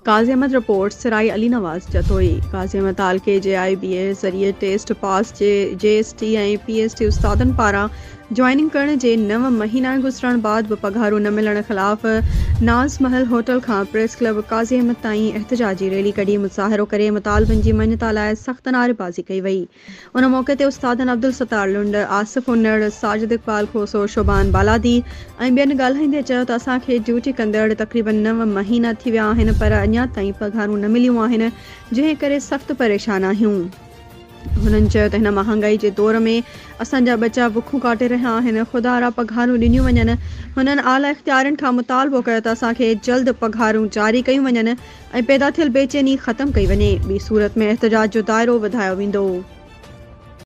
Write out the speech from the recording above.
काज़ी Ahmed report Sarai Ali Nawaz Jatoi Qazi Ahmed तालके जे IBA ज़रिए टेस्ट पास जे JST ऐं PST उस्तादनि पारां ज्वाइनिंग करण जे 9 महीना गुज़रण बाद बि पघारूं न मिलण ख़िलाफ़ नाज़ महल होटल खां प्रेस क्लब काज़ी अहमद ताईं एहतजाजी रैली कढी मुज़ाहिरो करे मुतालबनि जी मञता लाइ सख़्त नारेबाज़ी कई वई। उन मौक़े ते उस्तादनि अब्दुल सत्तार लुंड, आसिफ उन्नड़, साजिद इक़बाल खोसो, शोबान बालादी ऐं ॿियनि ॻाल्हाईंदे चयो त असांखे ड्यूटी कंदड़ तक़रीबन 9 महीना थी विया आहिनि पर अञा ताईं पघारूं न मिलियूं आहिनि, जंहिं करे सख़्त परेशान आहियूं। हुननि चयो त हिन महांगाई जे दौर में असांजा बचा बुखूं काटे रहिया आहिनि, ख़ुदा पघारूं ॾिनियूं वञनि। हुननि आला इख़्तियारनि खां मुतालबो कयो त असांखे जल्द पघारूं जारी कयूं वञनि ऐं पैदा थियल बेचैनी ख़तमु कई वञे, ॿी सूरत में एहतजाज जो दाइरो वधायो वेंदो।